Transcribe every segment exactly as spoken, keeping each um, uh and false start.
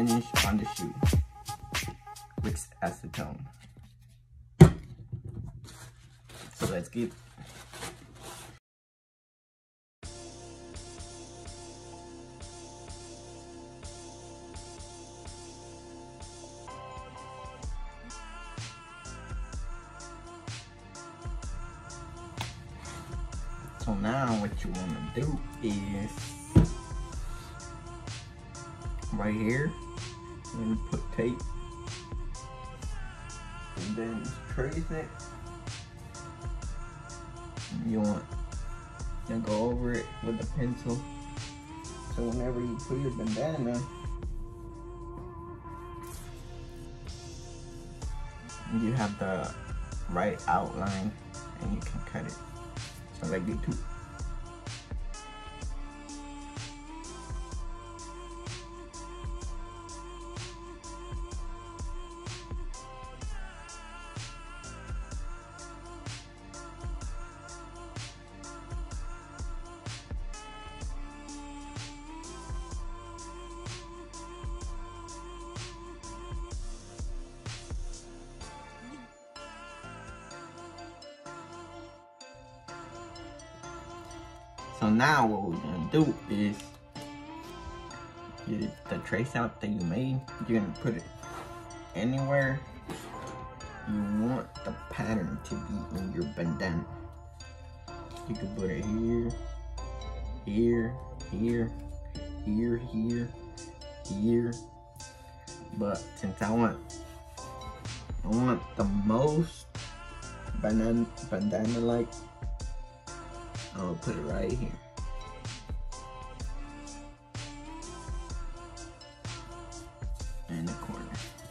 finish on the shoe with acetone. So let's get So now what you want to do is right here, you're going to put tape and then trace it. And you want to go over it with a pencil. So whenever you put your bandana, you have the right outline and you can cut it. So like the two. So now what we're gonna do is you, the trace out that you made, you're gonna put it anywhere you want the pattern to be in your bandana. You can put it here, here, here, here, here, here. But since I want, I want the most bandana, bandana-like, I'll put it right here. In the corner.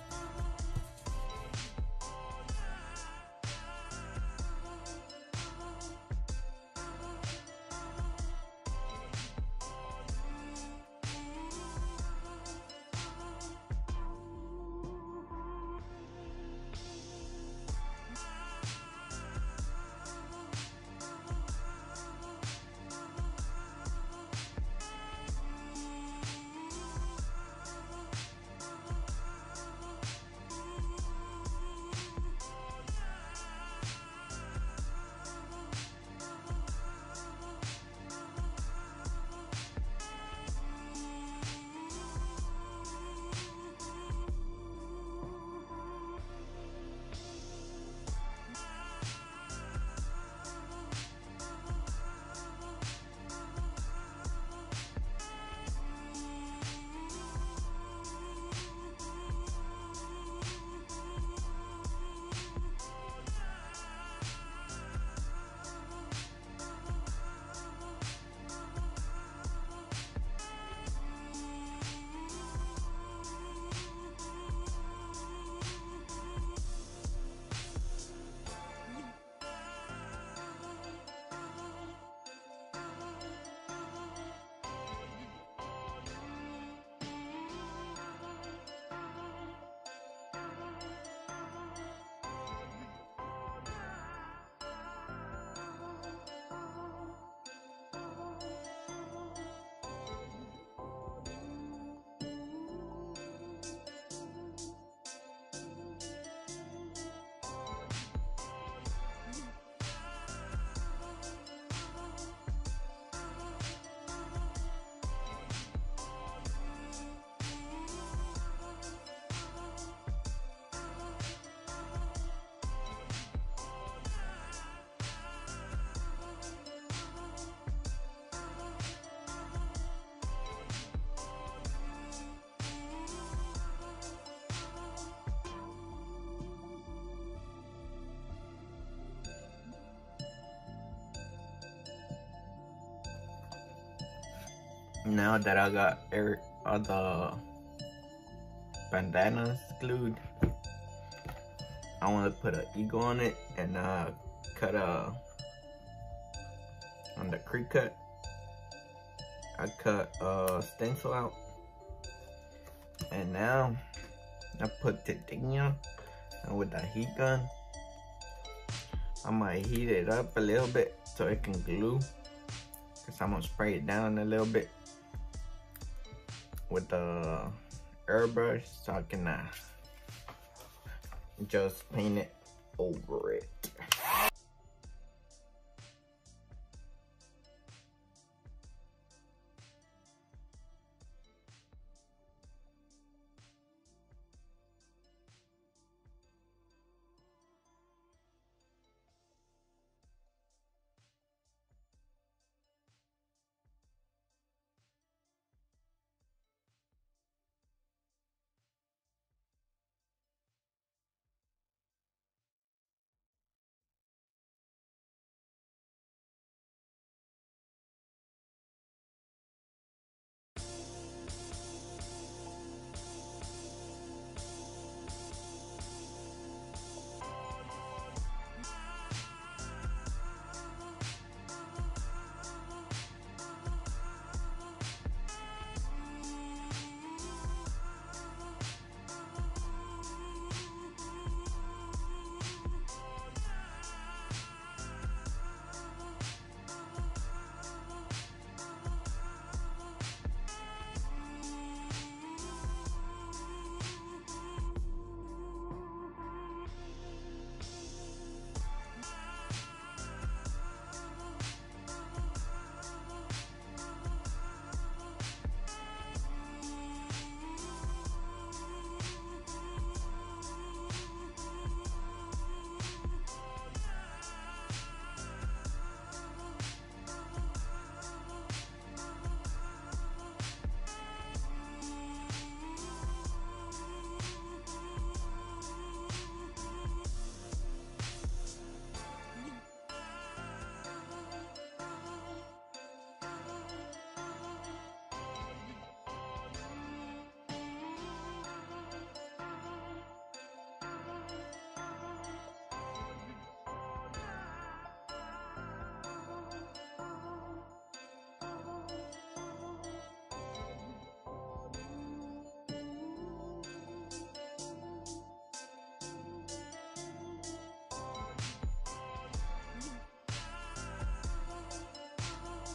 Now that I got er, all the bandanas glued, I want to put an eagle on it and uh, cut a, on the crease cut, I cut a stencil out. And now I put titanium, and with the heat gun, I might heat it up a little bit so it can glue, because I'm gonna spray it down a little bit with the airbrush so I can uh, just paint it over it.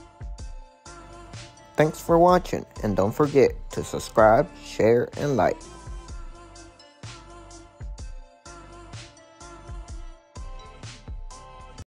Thanks for watching, and don't forget to subscribe, share, and like.